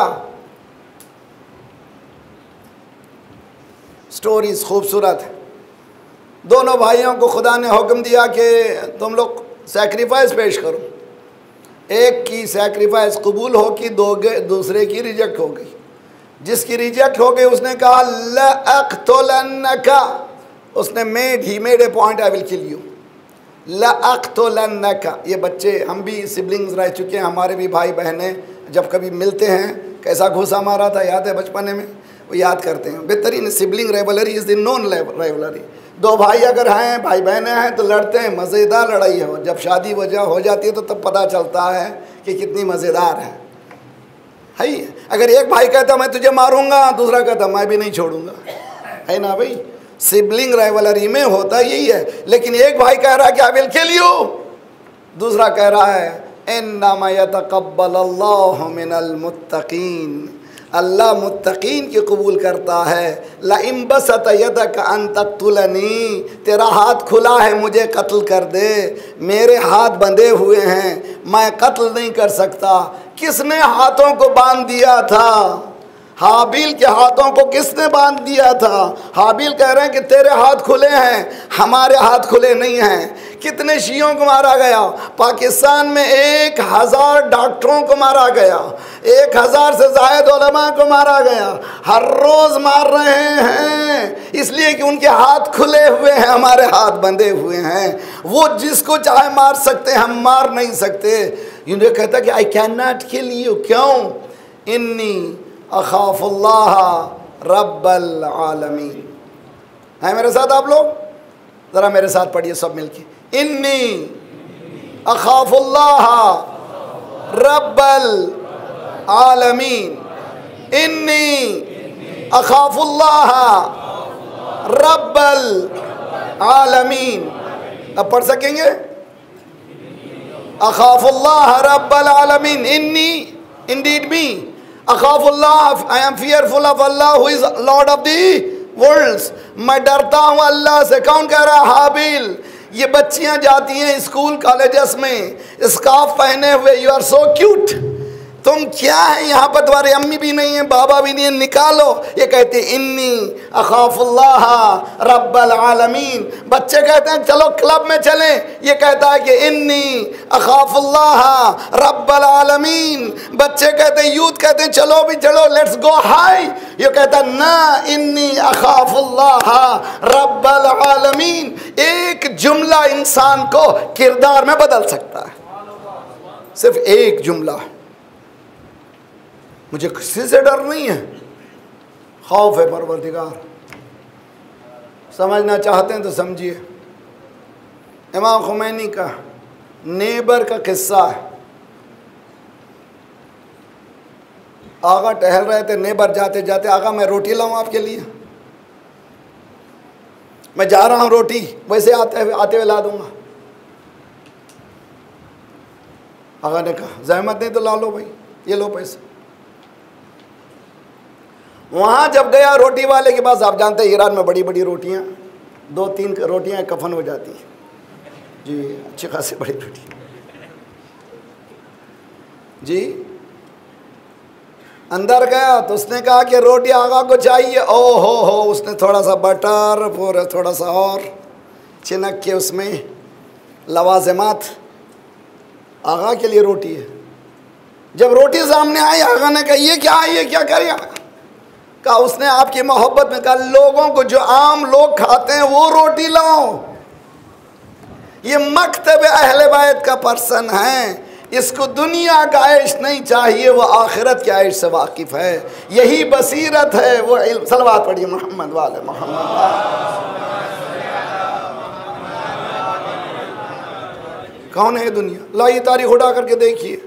स्टोरीज खूबसूरत है। दोनों भाइयों को खुदा ने हुक्म दिया कि तुम लोग सैक्रिफाइस पेश करो। एक की सैक्रिफाइस कबूल हो कि दूसरे की रिजेक्ट हो गई। जिसकी रिजेक्ट हो गई उसने कहा लअक़्तुलन्नका, उसने made a point, I will kill you, लअक़्तुलन्नका। ये बच्चे, हम भी सिबलिंग्स रह चुके हैं, हमारे भी भाई बहनें जब कभी मिलते हैं कैसा घूसा मारा था, याद है बचपने में, वो याद करते हैं। बेहतरीन sibling rivalry is the non rivalry. दो भाई अगर हैं, भाई बहनें हैं तो लड़ते हैं, मज़ेदार लड़ाई है। जब शादी वजह हो जाती है तो तब पता चलता है कि कितनी मज़ेदार है। अगर एक भाई कहता मैं तुझे मारूंगा, दूसरा कहता मैं भी नहीं छोड़ूंगा, है ना भाई? सिबलिंग राइवलरी में होता यही है। लेकिन एक भाई कह रहा है कि आई विल किल यू, दूसरा कह रहा है इन्नमा यतक़ब्बलुल्लाहु मिनल मुत्तक़ीन, अल्लाह मुत्तकीन की कबूल करता है। लइन बसत यदक अन तक़्तुलनी, तेरा हाथ खुला है मुझे कत्ल कर दे, मेरे हाथ बंधे हुए हैं, मैं कत्ल नहीं कर सकता। किसने हाथों को बांध दिया था? हाबिल के हाथों को किसने बांध दिया था? हाबिल कह रहे हैं कि तेरे हाथ खुले हैं, हमारे हाथ खुले नहीं हैं। कितने शियों को मारा गया? पाकिस्तान में 1000 डॉक्टरों को मारा गया, 1000 से ज़ायद उलमा को मारा गया। हर रोज़ मार रहे हैं इसलिए कि उनके हाथ खुले हुए हैं, हमारे हाथ बंधे हुए हैं। वो जिसको चाहे मार सकते हैं, हम मार नहीं सकते। ये कहता कि I can not kill you, क्यों? इन्नी अख़ाफ़ुल्लाह रब्बल आलमीन। है मेरे साथ आप लोग? ज़रा मेरे साथ पढ़िए सब मिलके। इन्नी अख़ाफ़ुल्लाह रब्बल आलमीन, इन्नी अख़ाफ़ुल्लाह रब्बल आलमीन। अब पढ़ सकेंगे? अख़ाफ़ुल्लाह रब्बल आलमीन, इन्नी इंडीड मी, अख़ाफ़ुल्लाह, I am fearful of Allah who is Lord of the worlds. मैं डरता हूँ अल्लाह से। कौन कह रहा है? हाबिल। ये बच्चियां जाती हैं स्कूल कॉलेजेस में स्कार्फ पहने हुए, यू आर सो क्यूट। तुम क्या है यहाँ पर? तुम्हारी अम्मी भी नहीं है, बाबा भी नहीं है, निकालो। ये कहते इन्नी अखाफुल्लाह रब्बल आलमीन। बच्चे कहते हैं चलो क्लब में चलें, ये कहता है कि इन्नी अखाफुल्लाह रब्बल आलमीन। बच्चे कहते हैं, यूथ कहते हैं चलो भी चलो, लेट्स गो हाई। ये कहता है ना, इन्नी अखाफुल्लाह रब्बल आलमीन। एक जुमला इंसान को किरदार में बदल सकता है, सिर्फ एक जुमला। मुझे किसी से डर नहीं है, खौफ है परवरदिगार। समझना चाहते हैं तो समझिए। इमाम खुमैनी का नेबर का किस्सा है। आगा टहल रहे थे, नेबर जाते जाते, आगा मैं रोटी लाऊं आपके लिए? मैं जा रहा हूं, रोटी वैसे आते हुए ला दूंगा। आगा ने कहा जहमत नहीं तो ला लो भाई, ये लो पैसे। वहाँ जब गया रोटी वाले के पास, आप जानते हैं ईरान में बड़ी बड़ी रोटियाँ, 2-3 रोटियाँ कफन हो जाती हैं जी, अच्छी खासी बड़ी रोटी जी। अंदर गया तो उसने कहा कि रोटी आगा को चाहिए। ओ हो, उसने थोड़ा सा बटर पूरा थोड़ा सा और छिनक के उसमें लवाज़िमात, आगा के लिए रोटी है। जब रोटी सामने आई, आगा ने कहा ये क्या है, ये क्या करेगा? कहा उसने आपकी मोहब्बत में कहा लोगों को जो आम लोग खाते हैं वो रोटी लाओ। ये मकतब अहले बैत का पर्सन है, इसको दुनिया का ऐश नहीं चाहिए, वो आखिरत के ऐश से वाकिफ है। यही बसीरत है, वो इल्म। सलवात पढ़िए मोहम्मद वाले मोहम्मद। कौन है दुनिया? लाइए तारीख उठा करके देखिए।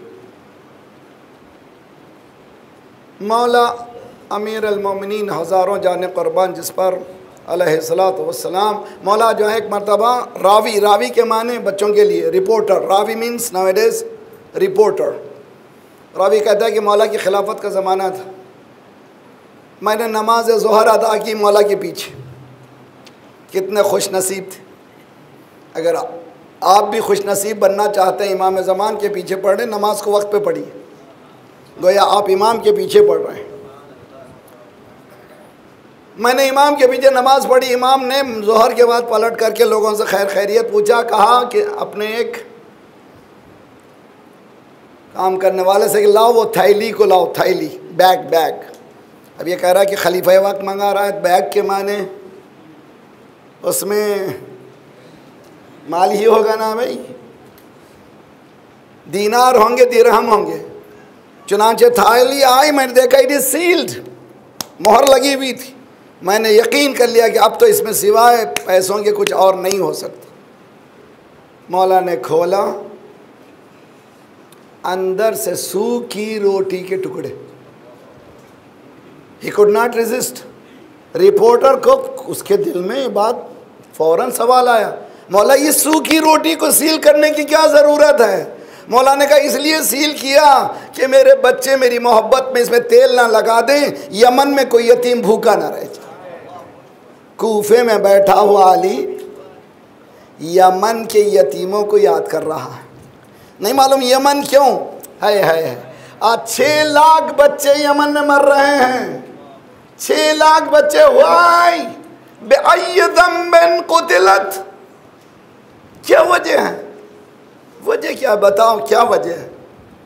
मौला अमीर अल-मोमिनीन हज़ारों जाने कुर्बान जिस पर अलैहिस्सलातु वस्सलाम। मौला जो है एक मरतबा रावी के माने बच्चों के लिए रिपोर्टर, रावी मीन्स नाउअडेज रिपोर्टर। रावी कहता है कि मौला की खिलाफत का ज़माना था, मैंने नमाज ज़ोहर अदा की मौला के पीछे। कितने खुश नसीब थे। अगर आप भी खुश नसीब बनना चाहते हैं, इमाम ज़मान के पीछे पढ़ रहे, नमाज को वक्त पे पढ़िए, गोया आप इमाम के पीछे पढ़ रहे हैं। मैंने इमाम के पीछे नमाज़ पढ़ी। इमाम ने ज़ोहर के बाद पलट करके लोगों से खैर खैरियत पूछा। कहा कि अपने एक काम करने वाले से कि लाओ वो थैली को लाओ, थैली, बैग। अब ये कह रहा है कि खलीफा वक्त मंगा रहा है, बैग के माने उसमें माल ही होगा ना भाई, दीनार होंगे, दिरहम होंगे। चुनांचे थैली आई, मैंने देखा इट इज सील्ड, मोहर लगी हुई थी। मैंने यकीन कर लिया कि अब तो इसमें सिवाय पैसों के कुछ और नहीं हो सकता। मौला ने खोला, अंदर से सूखी रोटी के टुकड़े। He could not resist. Reporter को उसके दिल में ये बात फौरन सवाल आया, मौला ये सूखी रोटी को सील करने की क्या ज़रूरत है? मौला ने कहा इसलिए सील किया कि मेरे बच्चे मेरी मोहब्बत में इसमें तेल ना लगा दें, यमन में कोई यतीम भूखा ना रह जाए। कूफे में बैठा हुआ अली यमन के यतीमों को याद कर रहा है। नहीं मालूम यमन क्यों है। आज 6 लाख बच्चे यमन में मर रहे हैं। 6 लाख बच्चे। वाई बेअय्य ज़ंबिन कुतिलत। क्या वजह है? वजह क्या बताओ, क्या वजह है?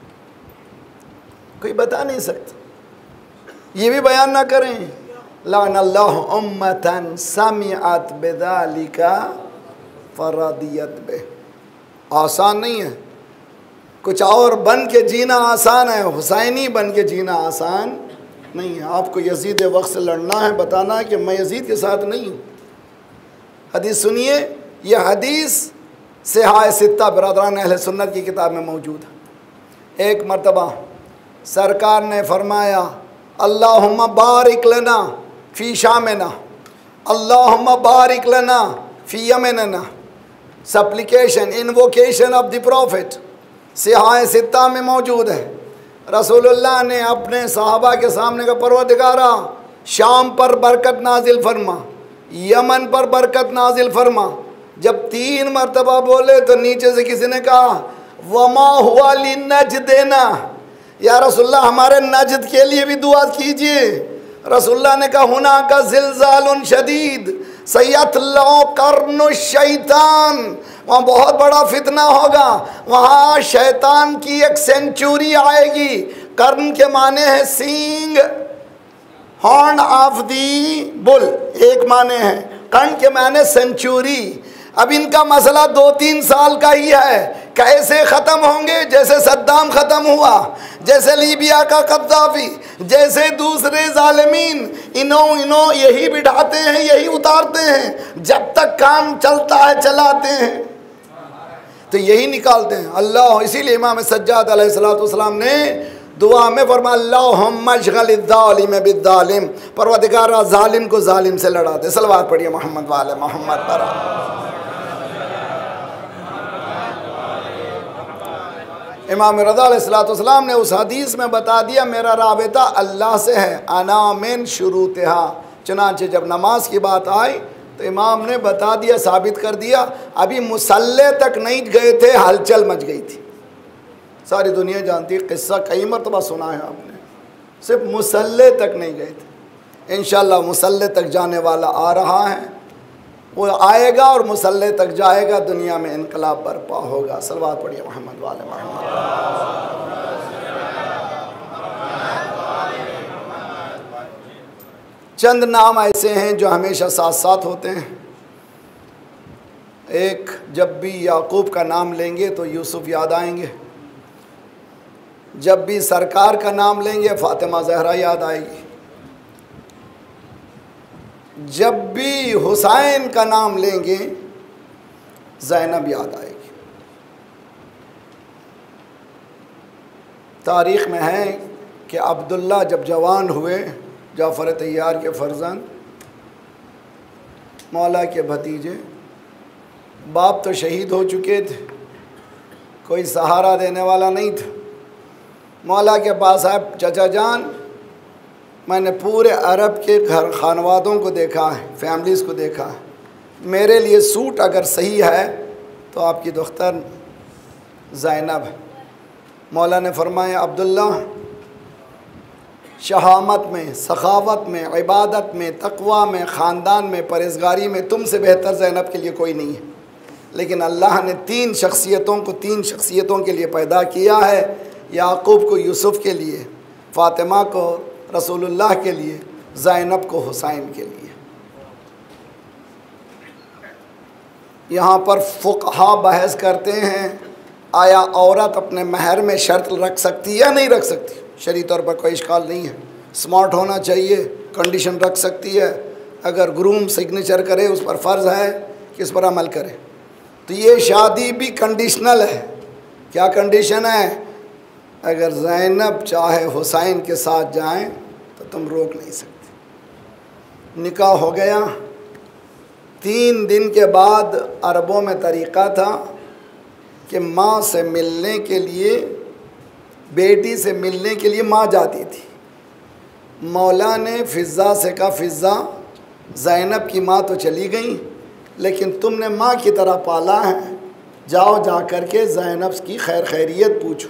कोई बता नहीं सकता। ये भी बयान ना करें लानल्लाहु उम्मतन समिअत बिज़ालिका फरदियत बे। आसान नहीं है। कुछ और बन के जीना आसान है, हुसैनी बन के जीना आसान नहीं है। आपको यजीद वक्त से लड़ना है, बताना है कि मैं यजीद के साथ नहीं हूँ। हदीस सुनिए, यह हदीस सिहाए सित्ता बरदरान अहले सुन्नत की किताब में मौजूद है। एक मरतबा सरकार ने फरमाया अल्लाहुम्मा बारिक लना फ़ी शामिना, अल्लाहुम्मा बारिक लना फ़ी यमनिना। Supplication, invocation of the prophet सिहाए सित्ता में मौजूद है। रसूलुल्लाह ने अपने सहाबा के सामने का परवरदिगारा शाम पर बरकत नाजिल फरमा, यमन पर बरकत नाजिल फरमा। जब 3 मरतबा बोले तो नीचे से किसी ने कहा वमा हुआ ली नज देना, या रसूलल्लाह हमारे नजद के लिए भी दुआ कीजिए। रसूलल्लाह ने कहा हुना का जिलजालुन शदीद सयतलौ कर्नु शैतान, वहाँ बहुत बड़ा फितना होगा, वहाँ शैतान की एक सेंचुरी आएगी। कर्न के माने हैं सींग, हॉर्न ऑफ दी बुल एक माने हैं, कर्ण के माने सेंचुरी। अब इनका मसला 2-3 साल का ही है, कैसे ख़त्म होंगे? जैसे सद्दाम ख़त्म हुआ, जैसे लीबिया का कद्दाफी, जैसे दूसरे जालिमीन, इनो यही बिठाते हैं, यही उतारते हैं, जब तक काम चलता है चलाते हैं, तो यही निकालते हैं। अल्लाह, इसीलिए इमाम सज्जाद अलैहिस्सलाम ने दुआ में फरमाया अल्लाहुम्मा अशग़िल ज़ालिम बिज़्ज़ालिम, परवरदिगार ज़ालिम को ज़ालिम से लड़ा दे। सलवात पढ़िए मोहम्मद वाले मोहम्मद पर। इमाम रज़ा अलैहिस्सलाम ने उस हदीस में बता दिया मेरा राबिता अल्लाह से है, अना मिन शुरूतिहा। चुनांचे जब नमाज की बात आई तो इमाम ने बता दिया, साबित कर दिया। अभी मुसल्ले तक नहीं गए थे, हलचल मच गई थी, सारी दुनिया जानती है, किस्सा कई मरतबा सुना है आपने। सिर्फ मुसल्ले तक नहीं गए थे। इंशाअल्लाह मुसल्ले तक जाने वाला आ रहा है, वो आएगा और मुसल्ले तक जाएगा, दुनिया में इनकलाब बर्पा होगा। सलवात पढ़िए मोहम्मद वाले मोहम्मद। चंद नाम ऐसे हैं जो हमेशा साथ साथ होते हैं। एक, जब भी याकूब का नाम लेंगे तो यूसुफ याद आएंगे, जब भी सरकार का नाम लेंगे फातिमा ज़हरा याद आएगी, जब भी हुसैन का नाम लेंगे ज़ैनब याद आएगी। तारीख़ में है कि अब्दुल्ला जब जवान हुए, जाफ़र तैयार के फर्जंद, मौला के भतीजे, बाप तो शहीद हो चुके थे, कोई सहारा देने वाला नहीं था। मौला के पास आए, चचा जान मैंने पूरे अरब के घर खानवादों को देखा है, फैमिलीज़ को देखा है, मेरे लिए सूट अगर सही है तो आपकी दुख्तर ज़ैनब है। मौला ने फरमाया अब्दुल्ला, शहामत में, सखावत में, इबादत में, तक़वा में, ख़ानदान में, परहेज़गारी में तुमसे बेहतर ज़ैनब के लिए कोई नहीं है। लेकिन अल्लाह ने 3 शख्सियतों को 3 शख्सियतों के लिए पैदा किया है, याकूब को यूसुफ़ के लिए, फ़ातिमा को रसूलुल्लाह के लिए, ज़ैनब को हुसैन के लिए। यहाँ पर फ़ुक़हा बहस करते हैं आया औरत अपने महर में शर्त रख सकती है या नहीं रख सकती। शरई तौर पर कोई इश्काल नहीं है, स्मार्ट होना चाहिए, कंडीशन रख सकती है। अगर ग्रूम सिग्नेचर करे उस पर फ़र्ज़ है कि इस पर अमल करे। तो ये शादी भी कंडीशनल है। क्या कंडीशन है? अगर ज़ैनब चाहे हुसैन के साथ जाएं तो तुम रोक नहीं सकते। निकाह हो गया। 3 दिन के बाद अरबों में तरीक़ा था कि माँ से मिलने के लिए, बेटी से मिलने के लिए माँ जाती थी। मौला ने फ़िज़्ज़ा से कहा, फ़िज़्ज़ा ज़ैनब की माँ तो चली गई, लेकिन तुमने माँ की तरह पाला है, जाओ जा कर के ज़ैनब की खैरियत पूछो।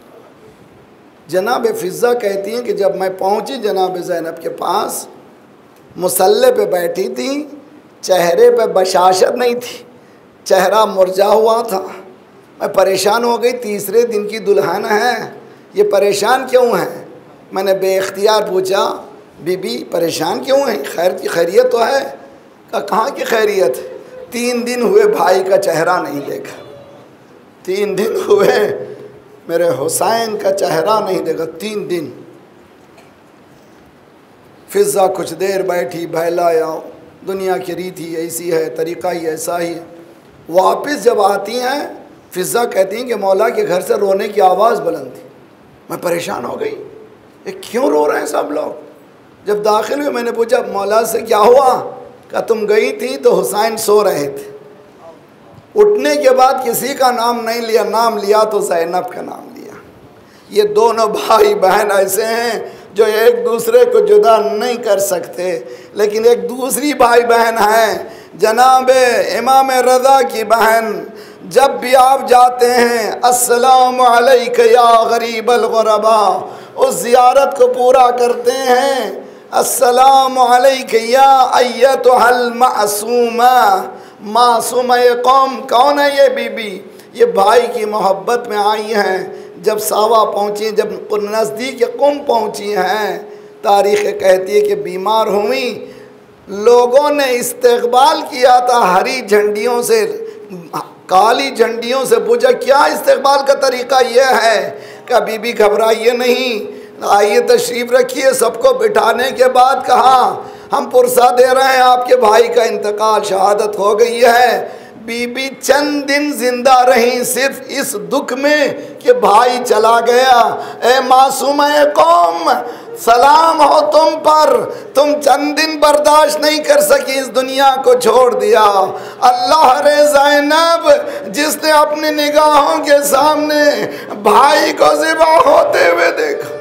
जनाब फ़िज़्ज़ा कहती हैं कि जब मैं पहुंची जनाब ज़ैनब के पास, मुसल्ले पे बैठी थी, चेहरे पे बशाशत नहीं थी, चेहरा मुरझा हुआ था। मैं परेशान हो गई, तीसरे दिन की दुल्हन है, ये परेशान क्यों है? मैंने बेख्तियार पूछा, बीबी परेशान क्यों है? खैरियत तो है? कहाँ की खैरियत? 3 दिन हुए भाई का चेहरा नहीं देखा, 3 दिन हुए मेरे हुसैन का चेहरा नहीं देखा, 3 दिन। फ़िज़्ज़ा कुछ देर बैठी, बहलाया, दुनिया की रीति ऐसी है, तरीक़ा ही ऐसा ही है। वापस जब आती हैं, फ़िज़्ज़ा कहती हैं कि मौला के घर से रोने की आवाज़ बुलंद थी। मैं परेशान हो गई, ये क्यों रो रहे हैं सब लोग? जब दाखिल हुए मैंने पूछा मौला से क्या हुआ? कहा तुम गई थी तो हुसैन सो रहे थे, उठने के बाद किसी का नाम नहीं लिया, नाम लिया तो ज़ैनब का नाम लिया। ये दोनों भाई बहन ऐसे हैं, जो एक दूसरे को जुदा नहीं कर सकते। लेकिन एक दूसरी भाई बहन है जनाब इमाम रज़ा की बहन, जब भी आप जाते हैं अस्सलामु अलैका या गरीबल गुरबा, उस ज़ियारत को पूरा करते हैं। अस्सलामु अलैका या अय्यतुहल मासूमा, मासूमा ये कौम कौन है? ये बीबी, ये भाई की मोहब्बत में आई हैं। जब सावा पहुँची, जब नज़दीक कुम पहुँची हैं, तारीख़ कहती है कि बीमार हुई, लोगों ने इस्तकबाल किया था हरी झंडियों से, काली झंडियों से। पूछा क्या इस्तकबाल का तरीक़ा यह है? कि बीबी घबराइए नहीं, आइए तशरीफ़ रखिए। सबको बिठाने के बाद कहा हम पुरसा दे रहे हैं, आपके भाई का इंतकाल, शहादत हो गई है। बीबी चंद दिन जिंदा रही सिर्फ इस दुख में कि भाई चला गया। ए मासूम कौम, सलाम हो तुम पर, तुम चंद दिन बर्दाश्त नहीं कर सकी, इस दुनिया को छोड़ दिया। अल्लाह रे ज़ैनब, जिसने अपनी निगाहों के सामने भाई को ज़िबा होते हुए देखा।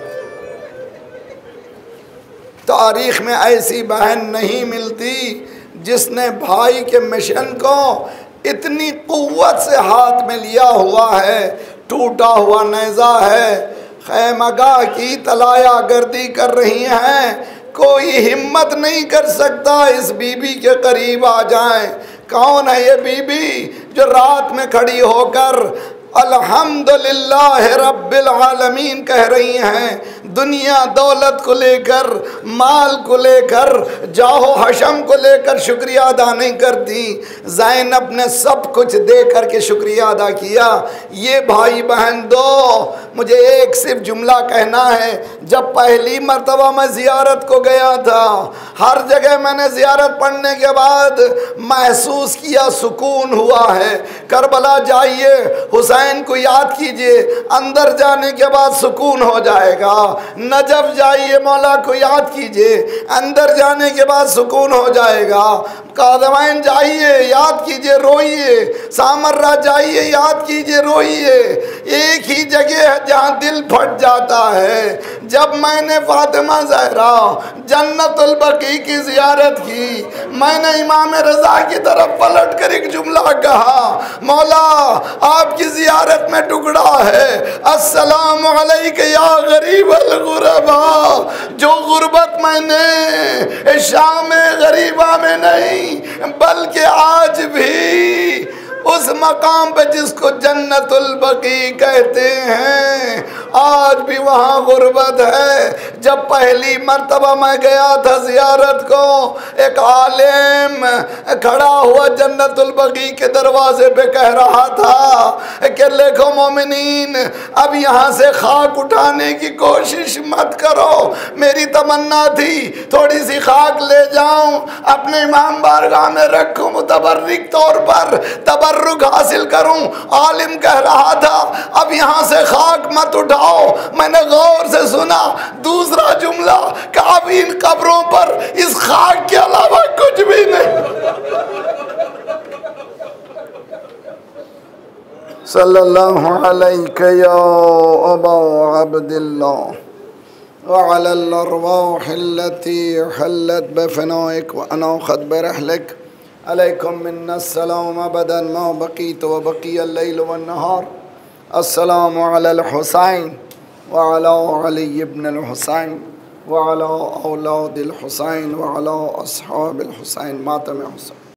तारीख में ऐसी बहन नहीं मिलती जिसने भाई के मिशन को इतनी कुव्वत से हाथ में लिया हुआ है। टूटा हुआ नेज़ा है, खैमगाह की तलाया गर्दी कर रही हैं, कोई हिम्मत नहीं कर सकता इस बीबी के करीब आ जाए। कौन है ये बीबी जो रात में खड़ी होकर अल्हम्दुलिल्लाह रब्बिल आलमीन कह रही हैं? दुनिया दौलत को लेकर, माल को लेकर, जाहो हशम को लेकर शुक्रिया अदा नहीं करती। ज़ैनब ने सब कुछ दे करके शुक्रिया अदा किया। ये भाई बहन दो, मुझे एक सिर्फ जुमला कहना है। जब पहली मर्तबा मैं ज़ियारत को गया था, हर जगह मैंने ज़ियारत पढ़ने के बाद महसूस किया सुकून हुआ है। करबला जाइए, हुसैन को याद कीजिए, अंदर जाने के बाद सुकून हो जाएगा। नजफ जाइए, मौला को याद कीजिए, अंदर जाने के बाद सुकून हो जाएगा। कादमैन जाइए, याद कीजिए, रोइए। सामर्रा जाइए, याद कीजिए, रोइए। एक ही जगह है जहाँ दिल फट जाता है। जब मैंने फातिमा ज़हरा जन्नतुल बकी की ज़ियारत की, मैंने इमाम रज़ा की तरफ पलट कर एक जुमला कहा, मौला आपकी ज़ियारत में टुकड़ा है, अस्सलामु अलैका या गरीबल गुरबा। जो गुर्बत मैंने शाम गरीबा में नहीं बल्कि आज भी उस मकाम पे जिसको जन्नतुल बकी कहते हैं, आज भी वहाँ गुर्बत है। जब पहली मर्तबा मैं गया था ज़ियारत को, एक आलिम खड़ा हुआ जन्नतुल बकी के दरवाजे पे कह रहा था कि देखो मोमिनीन, अब यहाँ से खाक उठाने की कोशिश मत करो। मेरी तमन्ना थी थोड़ी सी खाक ले जाऊं, अपने इमाम बारगाह में रखूं, मुतबर्रिक तौर पर तबर्रुक हासिल करूं। आलिम कह रहा था अब यहाँ से खाक मत उठाओ। मैंने गौर से सुना दूसरा जुमला कि अब इन कब्रों पर इस खाक के अलावा कुछ भी नहीं। सल्लल्लाहु अलैहि या अबा अब्दिल्लाह व अलल अरवाह अल्लती हल्लत बफनाइक व अनाखत बरहलक अलैकुम मिन्नस्सलाम अबदन मा बकीत व बकियल लैल व नहार। अस्सलामु अलल हुसैन व अला अली इब्न अल हुसैन व अला औलादिल हुसैन व अला अस्हाबिल हुसैन मातम हुसैन।